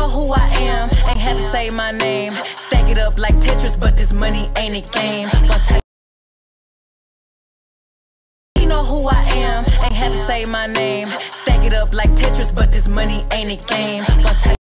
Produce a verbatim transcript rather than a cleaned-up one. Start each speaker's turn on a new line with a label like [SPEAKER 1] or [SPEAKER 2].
[SPEAKER 1] know who I am, ain't had to say my name. Stack it up like Tetris, but this money ain't a game. You know who I am, ain't had to say my name. Stack it up like Tetris, but this money ain't a game.